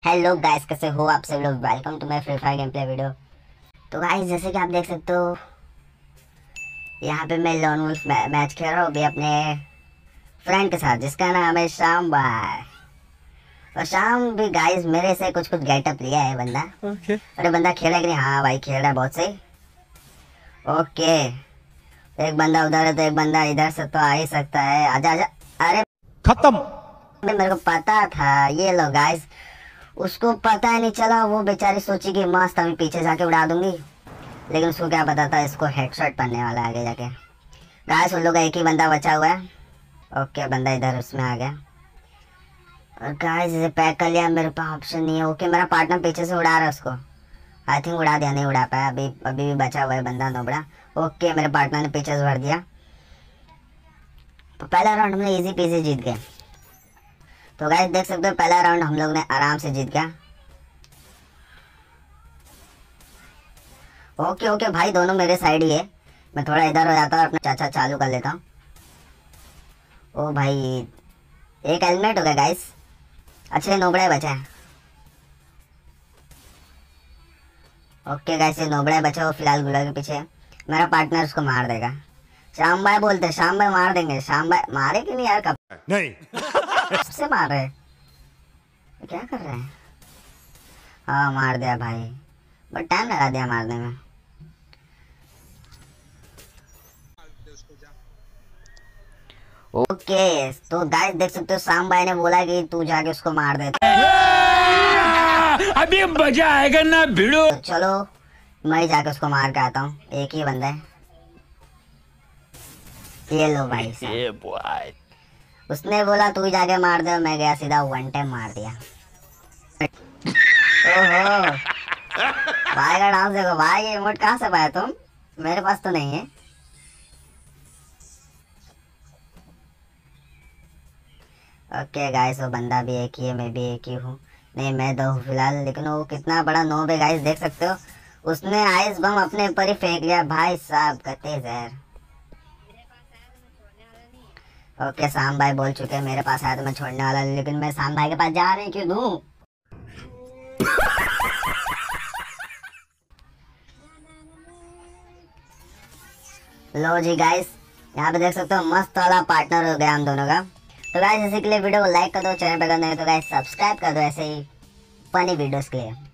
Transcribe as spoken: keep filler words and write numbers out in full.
Hello guys, कैसे हो आप सब लोग। Welcome to my free fire game play video. तो गाइस जैसे कि आप देख सकते हो यहाँ पे मैं लॉन वुल्फ मैच खेल रहा हूँ अभी अपने फ्रेंड के साथ जिसका नाम है शाम भाई। और शाम भी गाइस मेरे से कुछ कुछ गेटअप लिया है बंदा। ओके अरे बंदा खेला कि नहीं? हाँ भाई खेल रहा है बहुत सही। ओके तो एक बंदा उधर है तो एक बंदा इधर से तो आ ही सकता है। आजा आजा। अरे खत्म। मेरे को पता था। ये लो गाइस, उसको पता ही नहीं चला। वो बेचारी सोची कि मस्त अभी पीछे जाके उड़ा दूंगी, लेकिन उसको क्या पता था इसको हेडशॉट पड़ने वाला है आगे जाके। गाइस उन लोग का एक ही बंदा बचा हुआ है। ओके बंदा इधर उसमें आ गया और गाइस इसे पैक कर लिया। मेरे पास ऑप्शन नहीं है। ओके मेरा पार्टनर पीछे से उड़ा रहा है उसको। आई थिंक उड़ा दिया, नहीं उड़ा पाया। अभी अभी भी बचा हुआ है बंदा नोबड़ा। ओके मेरे पार्टनर ने पीछे से भर दिया। तो पहला राउंड हमने इजी पीजी जीत गए। तो गाइस देख सकते हो पहला राउंड हम लोग ने आराम से जीत गया। ओके ओके भाई दोनों मेरे साइड ही है। मैं थोड़ा इधर हो जाता हूँ, अपना चाचा चालू कर लेता हूँ। ओ भाई एक हेलमेट हो गया गाइस। अच्छे नोबड़े बचे हैं। ओके गाइस ये नोबड़े बचे हो फिलहाल गुला के पीछे। मेरा पार्टनर उसको मार देगा। श्याम भाई बोलते हैं, श्याम भाई मार देंगे। श्याम भाई मारे कि नहीं यार? कब नहीं से मार रहे हैं? क्या कर रहे हैं? हाँ मार दिया भाई, बट टाइम लगा दिया मारने में। ओके तो गाइस देख सकते हो शाम भाई ने बोला कि तू जाके उसको मार दे। अभी मजा आएगा ना भिड़ो। तो चलो मैं जाके उसको मार के आता हूँ। एक ही बंदा है। ये लो भाई साहब। उसने बोला तू ही जाके मार दे, मैं गया सीधा वन टाइम मार दिया। ओहो भाई का डांस देखो भाई। ये इमोट कहाँ से पाया तुम? मेरे पास तो नहीं है। ओके गाइस वो बंदा भी एक ही है, मैं भी एक ही हूँ। नहीं मैं दो हूँ फिलहाल, लेकिन वो कितना बड़ा नोब है गाइस देख सकते हो। उसने आइस बम अपने ऊपर ही फेंक लिया भाई साहब, कते जहर। ओके शाम भाई बोल चुके हैं मेरे पास आया तो मैं छोड़ने वाला, लेकिन मैं शाम भाई के पास जा रही क्यों दूँ? लो जी गाइस यहाँ पे देख सकते हो मस्त वाला पार्टनर हो गया हम दोनों का। तो गाइस इसी के लिए वीडियो को लाइक कर दो, चैनल पर कर नहीं तो गाइस सब्सक्राइब कर दो ऐसे ही फनी वीडियोस के लिए।